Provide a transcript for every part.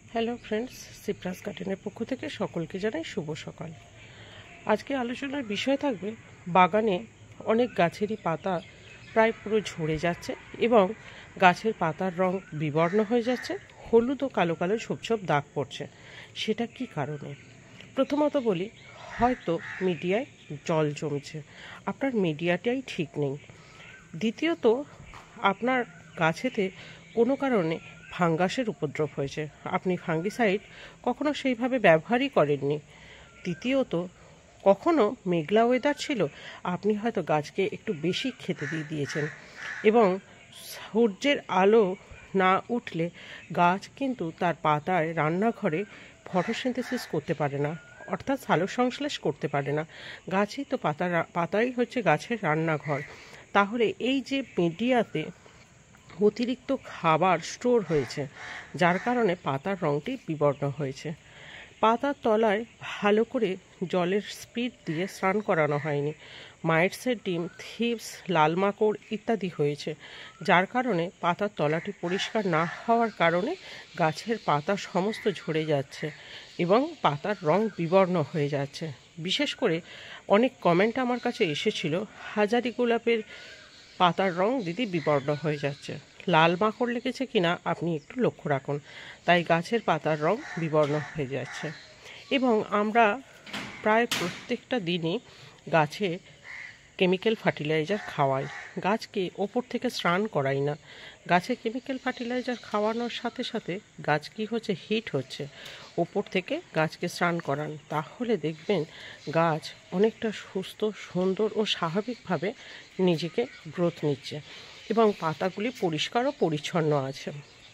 Hello friends, সিপ্রাস গার্ডেনের পক্ষ থেকে সকলকে জানাই শুভ সকাল। আজকে আলোচনার বিষয় থাকবে বাগানে অনেক গাছেরই পাতা প্রায় পুরো ঝরে যাচ্ছে এবং গাছের পাতার রং বিবর্ণ হয়ে যাচ্ছে, হলুদ ও কালো কালো ছোপ ছোপ দাগ পড়ছে। সেটা কি কারণে? প্রথমত বলি, হয়তো মিডিয়ায় জল জমছে, আপনার মিডিয়াটাই ঠিক নেই। দ্বিতীয়ত, আপনার গাছেতে কোনো কারণে ফাঙ্গাসের উপদ্রব হয়েছে, আপনি ফাঙ্গিসাইড কখনো সেইভাবে ব্যবহারই করেননি। তৃতীয়ত, কখনো মেঘলা ওয়েদার ছিল, আপনি হয়তো গাছকে একটু বেশি খেতে দিয়ে দিয়েছেন এবং সূর্যের আলো না উঠলে গাছ কিন্তু তার পাতায় রান্নাঘরে ফটোসিনথেসিস করতে পারে না, অর্থাৎ সালোকসংশ্লেষ করতে পারে না। গাছই তো পাতাই হচ্ছে গাছের রান্নাঘর। তাহলে এই যে মিডিয়াতে অতিরিক্ত খাবার স্টোর হয়েছে, যার কারণে পাতার রঙটি বিবর্ণ হয়েছে। পাতার তলায় ভালো করে জলের স্পিড দিয়ে স্নান করানো হয়নি, মাইটসের ডিম, থিপস, লাল মাকড় ইত্যাদি হয়েছে, যার কারণে পাতার তলাটি পরিষ্কার না হওয়ার কারণে গাছের পাতা সমস্ত ঝরে যাচ্ছে এবং পাতার রং বিবর্ণ হয়ে যাচ্ছে। বিশেষ করে অনেক কমেন্ট আমার কাছে এসেছিল, হাজারি গোলাপের পাতার রং দিদি বিবর্ণ হয়ে যাচ্ছে, লাল মাকড় লেগেছে কিনা আপনি একটু লক্ষ্য রাখুন, তাই গাছের পাতার রং বিবর্ণ হয়ে যাচ্ছে। এবং আমরা প্রায় প্রত্যেকটা দিনই গাছে কেমিক্যাল ফার্টিলাইজার খাওয়াই, গাছকে ওপর থেকে স্নান করাই না। গাছে কেমিক্যাল ফার্টিলাইজার খাওয়ানোর সাথে সাথে গাছ কি হচ্ছে, হিট হচ্ছে, ওপর থেকে গাছকে স্নান করান, তাহলে দেখবেন গাছ অনেকটা সুস্থ, সুন্দর ও স্বাভাবিকভাবে নিজেকে গ্রোথ নিচ্ছে এবং পাতাগুলি পরিষ্কার ও পরিচ্ছন্ন আছে।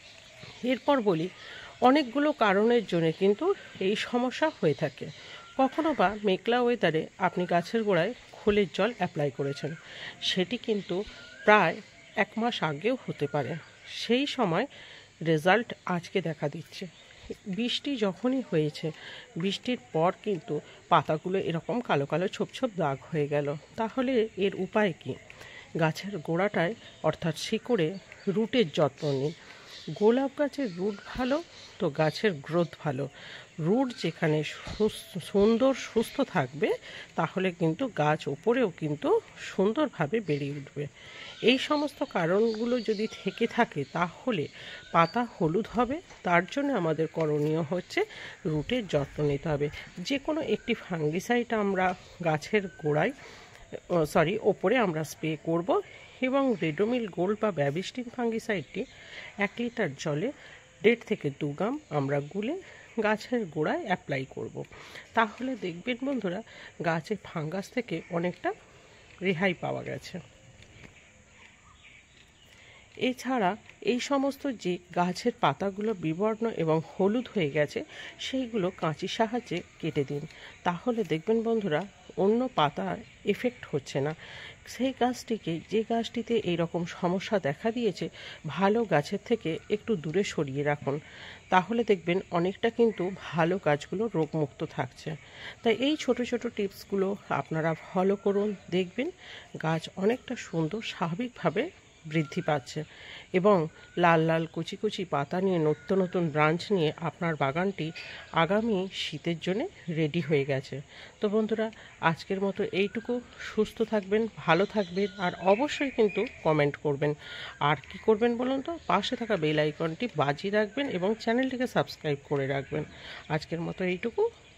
এরপর বলি, অনেকগুলো কারণের জন্য কিন্তু এই সমস্যা হয়ে থাকে। কখনো বা মেঘলা ওয়েদারে আপনি গাছের গোড়ায় খোলের জল অ্যাপ্লাই করেছেন, সেটি কিন্তু প্রায় 1 মাস আগেও হতে পারে, সেই সময় রেজাল্ট আজকে দেখা দিচ্ছে। বৃষ্টি যখনই হয়েছে, বৃষ্টির পর কিন্তু পাতাগুলো এরকম কালো কালো ছোপ ছোপ দাগ হয়ে গেল। তাহলে এর উপায় কি? গাছের গোড়াটায় অর্থাৎ শিকড়ে রুটের যত্ন নিন। গোলাপ গাছের রুট ভালো তো গাছের গ্রোথ ভালো। রুট যেখানে সুন্দর সুস্থ থাকবে, তাহলে কিন্তু গাছ ওপরেও কিন্তু সুন্দরভাবে বেড়ে উঠবে। এই সমস্ত কারণগুলো যদি থেকে থাকে, তাহলে পাতা হলুদ হবে। তার জন্য আমাদের করণীয় হচ্ছে রুটের যত্ন নিতে হবে। যে কোনো একটি ফাঙ্গিসাইড আমরা গাছের গোড়ায় ওপরে আমরা স্প্রে করব এবং রেডোমিল গোল্ড বা ব্যাবিস্টিন ফাঙ্গিসাইডটি 1 লিটার জলে 1.5 থেকে 2 গ্রাম আমরা গুলে গাছের গোড়ায় অ্যাপ্লাই করব। তাহলে দেখবেন বন্ধুরা, গাছের ফাঙ্গাস থেকে অনেকটা রেহাই পাওয়া গেছে। এছাড়া এই সমস্ত যে গাছের পাতাগুলো বিবর্ণ এবং হলুদ হয়ে গেছে, সেইগুলো কাঁচির সাহায্যে কেটে দিন, তাহলে দেখবেন বন্ধুরা অন্য পাতার এফেক্ট হচ্ছে না। সেই গাছটিকে, যে গাছটিতে এই রকম সমস্যা দেখা দিয়েছে, ভালো গাছের থেকে একটু দূরে সরিয়ে রাখুন, তাহলে দেখবেন অনেকটা কিন্তু ভালো গাছগুলো রোগমুক্ত থাকছে। তাই এই ছোট ছোট টিপসগুলো আপনারা ফলো করুন, দেখবেন গাছ অনেকটা সুন্দর স্বাভাবিকভাবে বৃদ্ধি পাচ্ছে এবং লাল লাল কুচি কুচি পাতা নিয়ে, নতুন নতুন ব্রাঞ্চ নিয়ে আপনার বাগানটি আগামী শীতের জন্য রেডি হয়ে গেছে। তো বন্ধুরা, আজকের মতো এইটুকু। সুস্থ থাকবেন, ভালো থাকবেন, আর অবশ্যই কিন্তু কমেন্ট করবেন। আর কি করবেন বলুন তো, পাশে থাকা বেল আইকনটি বাজিয়ে রাখবেন এবং চ্যানেলটিকে সাবস্ক্রাইব করে রাখবেন। আজকের মতো এইটুকু।